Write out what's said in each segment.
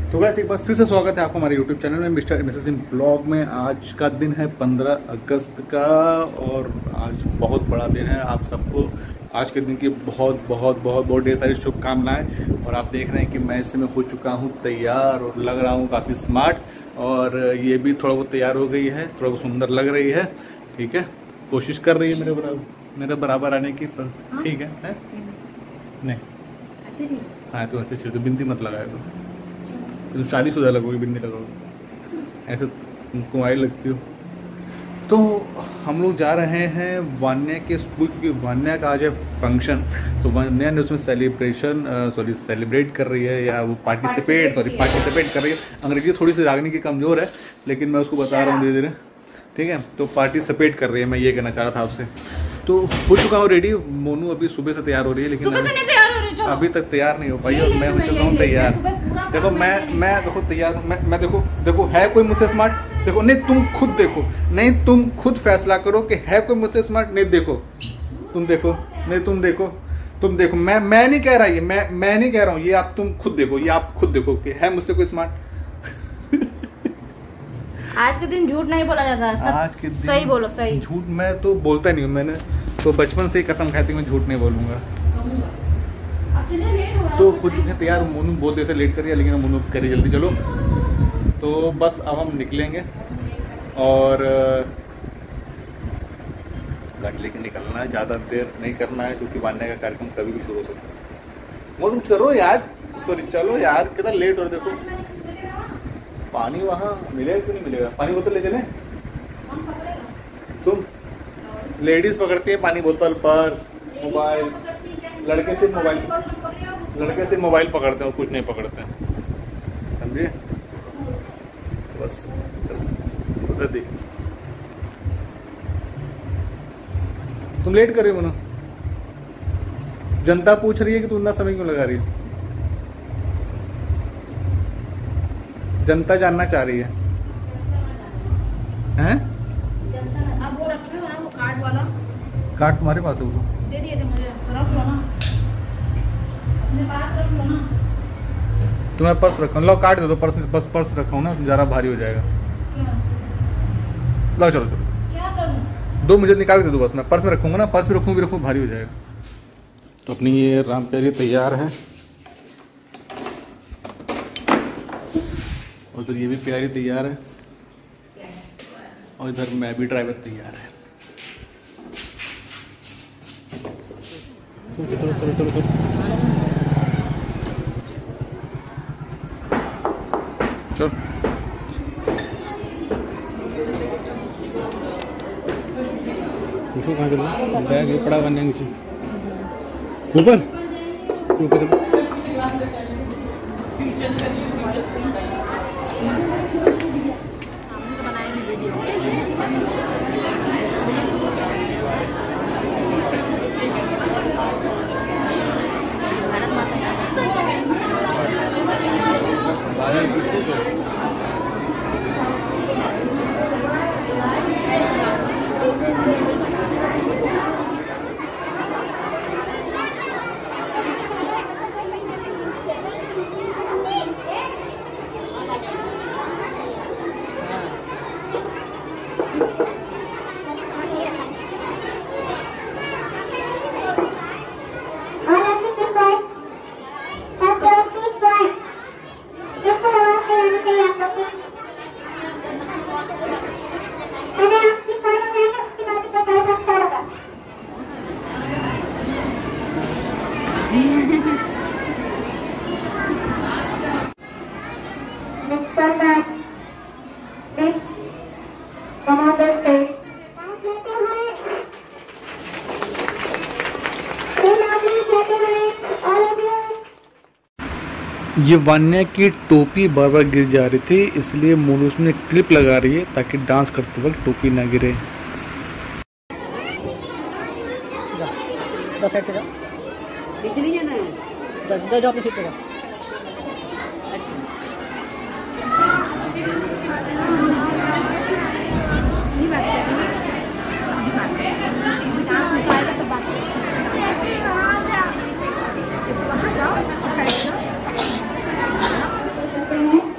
तो गाइस एक बार फिर से स्वागत है आपको हमारे YouTube चैनल में मिस्टर मिसेस इन ब्लॉग में। आज का दिन है 15 अगस्त का और आज बहुत बड़ा दिन है। आप सबको आज के दिन की बहुत बहुत बहुत बहुत ढेर सारी शुभकामनाएं। और आप देख रहे हैं कि मैं इस समय हो चुका हूं तैयार और लग रहा हूं काफ़ी स्मार्ट। और ये भी थोड़ा बहुत तैयार हो गई है, थोड़ा बहुत सुंदर लग रही है। ठीक है, कोशिश कर रही है मेरे बराबर आने की, पर ठीक है नहीं हाँ तो ऐसे चलो, बिंदी मत लगाए तो शादीशुदा लगोगी, बिंदी लगोगी, ऐसे कुंवारी लगती हो। तो हम लोग जा रहे हैं वान्या के स्कूल, क्योंकि वान्या का आज है फंक्शन। तो वान्या ने उसमें सेलिब्रेट कर रही है, या वो पार्टिसिपेट कर रही है। अंग्रेजी थोड़ी सी रागनी की कमज़ोर है, लेकिन मैं उसको बता रहा हूँ धीरे धीरे। ठीक है, तो पार्टिसिपेट कर रही है, मैं ये कहना चाह रहा था आपसे। तो हो चुका हूँ रेडी। मोनू अभी सुबह से तैयार हो रही है, लेकिन अभी तक तैयार नहीं हो पाई और मैं हो चुका हूँ तैयार। देखो मैं देखो तैयार हूँ, मैं देखो है कोई मुझसे स्मार्ट? देखो नहीं, तुम खुद देखो, नहीं तुम खुद फैसला करो कि है कोई मुझसे स्मार्ट। नहीं देखो, तुम देखो, नहीं तुम देखो, मैं नहीं कह रहा, ये मैं नहीं कह रहा हूँ, ये आप तुम खुद देखो, ये आप खुद देखो कि है मुझसे कोई स्मार्ट। आज के दिन झूठ नहीं बोला जाता, आज के दिन सही बोलो, सही। झूठ मैं तो बोलता नहीं हूँ, मैंने तो बचपन से ही कसम खाती हूँ मैं झूठ नहीं बोलूँगा। तो हो चुके हैं तैयार। मोनू बहुत देर से लेट कर रही है, लेकिन मोनू करी जल्दी चलो। तो बस अब हम निकलेंगे और गाड़ी लेके निकलना है, ज़्यादा देर नहीं करना है, क्योंकि वान्या का कार्यक्रम कभी भी शुरू हो सकता है। मोनू करो यार, सॉरी चलो यार, कितना लेट हो रहा। देखो पानी वहाँ मिलेगा क्यों नहीं मिलेगा? पानी बोतल ले चले? तुम लेडीज पकड़ती है पानी बोतल, पर्स, मोबाइल। लड़के सिर्फ मोबाइल पकड़ते हैं और कुछ नहीं पकड़ते हैं, समझे? बस चलो उधर देख। तुम लेट कर रही हो ना? जनता पूछ रही है कि तू इतना समय क्यों लगा रही है? जनता जानना चाह रही है, हैं? अब वो रखे हो ना, वो कार्ड वाला कार्ड तुम्हारे पास है? वो तो दे दिए थे मुझे, तो रख लो ना, अपने पास रख लो ना। तुम्हें पर्स रखा, लो कार्ड दे दो। पर्स रखा ना, ज़्यादा भारी हो जाएगा। लो चलो क्या करूं? दो मुझे निकाल के दो बस, मैं पर्स में रखूंगा ना, पर्स में रखूँ भारी हो जाएगा। तो अपनी ये राम प्यारी तैयार है, उधर ये भी प्यारी तैयार है, और इधर मैं भी ड्राइवर तैयार है। चलो पूछो कहाँ चलना? बैग ये पड़ा बनने नीचे ऊपर। चलो ये वान्या की टोपी बार बार गिर जा रही थी, इसलिए मोनू उसमें क्लिप लगा रही है ताकि डांस करते वक्त टोपी ना गिरे। दो साइड से जाओ, पीछे नहीं जाना है, जाओ अपनी सीट पे जाओ। अच्छा ये बात है, डांस में आएगा तो बात वहाँ जाओ, साइड जाओ।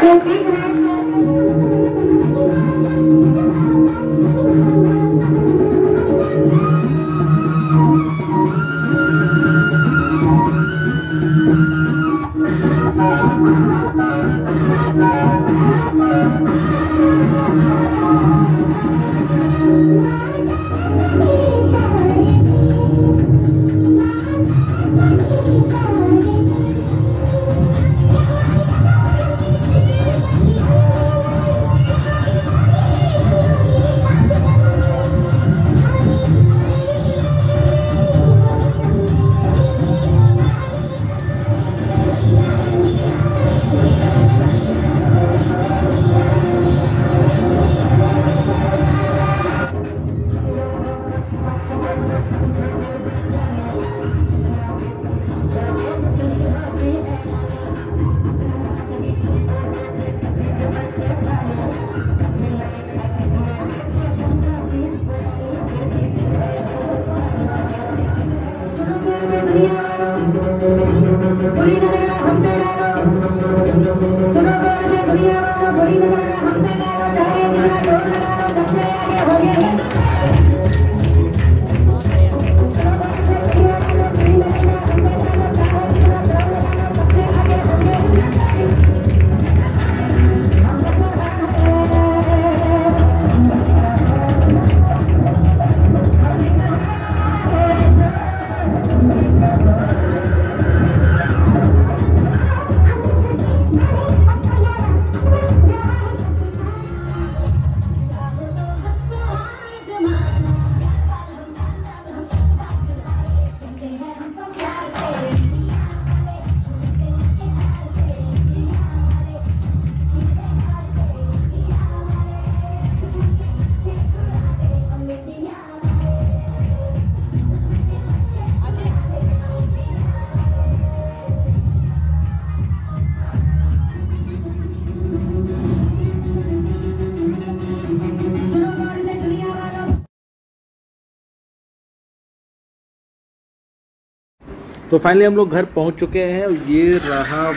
तो फाइनली हम लोग घर पहुंच चुके हैं। ये रहा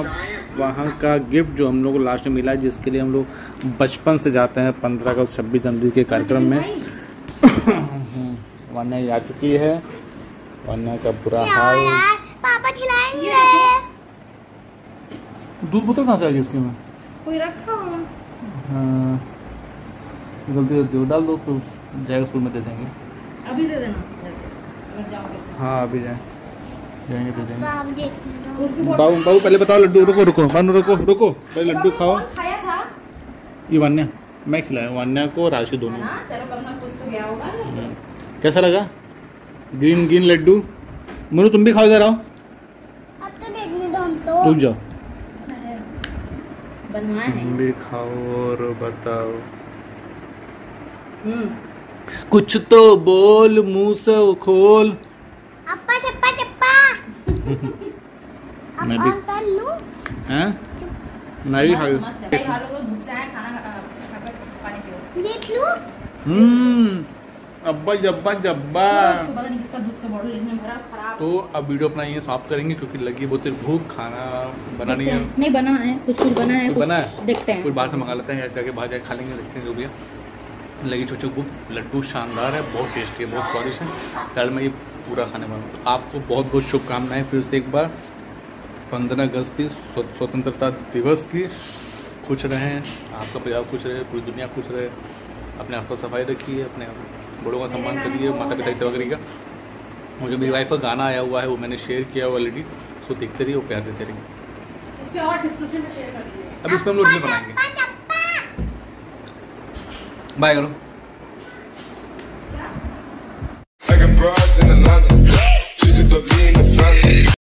वहाँ का गिफ्ट जो हम लोग को लास्ट में मिला है, जिसके लिए हम लोग बचपन से जाते हैं 15 अगस्त 26 जनवरी के कार्यक्रम में। वन्या आ चुकी है, वन्या का बुरा हाल। पापा खिलाएंगे। दूध बोतल कहाँ से आ गई इसके में? कोई रखा होगा। हाँ, गलती से डाल दो तो जाएगा, स्कूल में दे देंगे। अभी दे देना अगर जाओगे तो। हाँ अभी जाएंगे तो देंगे। उसके बाबू पहले बताओ, लड्डू रुको बानू रुको पहले लड्डू खाओ। खाया था ये वन्या, मैं खिलाया वन्या को, राशि दोनों। ना, चलो कल ना कुछ तो गया होगा। कैसा लगा ग्रीन लड्डू? मुन्नू तुम भी खाओ, इधर आओ। अब तो देखने दो, हम तो रुक जाओ, बनवाए हैं। तुम भी खाओ और बताओ। कुछ तो बोल, मुंह से खोल। अप्पा चप्पा चप्पा। अब मैं भी- अंतर लूं। हैं? मैं भी खा लूं। मस्त है। खा लो तो भूख से आए, खाना खाकर पानी पियो। देख लूं। अब्बा जब्बा जब्बा। उसको पता नहीं किसका दूध का बॉटल इतने भरा खराब। तो अब वीडियो अपना ये समाप्त करेंगे, क्योंकि लगी बहुत तेज भूख, खाना बना नहीं है। नहीं बना है, कुछ बना है, कुछ बना है? देखते हैं। कुछ बाहर से मंगा लेते हैं, या जाके बाहर जाके खा लेंगे, देखते हैं जो भी है। लगी छोटी भूख। लड्डू शानदार है, बहुत टेस्टी है, बहुत स्वादिष्ट है। कल मैं ये पूरा खाने वाला हूँ। तो आपको बहुत बहुत शुभकामनाएं फिर से एक बार 15 अगस्त की स्वतंत्रता दिवस की। खुश रहें, आपका परिवार खुश रहे, पूरी दुनिया खुश रहे। अपने आसपास सफाई रखिए, अपने बड़ों का सम्मान करिए, माता पिता की सेवा करिएगा। और जो मेरी वाइफ का गाना आया हुआ है वो मैंने शेयर किया हुआ ऑलरेडी, उसको देखते रहिए और प्यार देते रहिए। इस पे और डिस्क्रिप्शन में शेयर कर दीजिए। अब इसमें हम लोग नहीं बनाएंगे। बाय करो।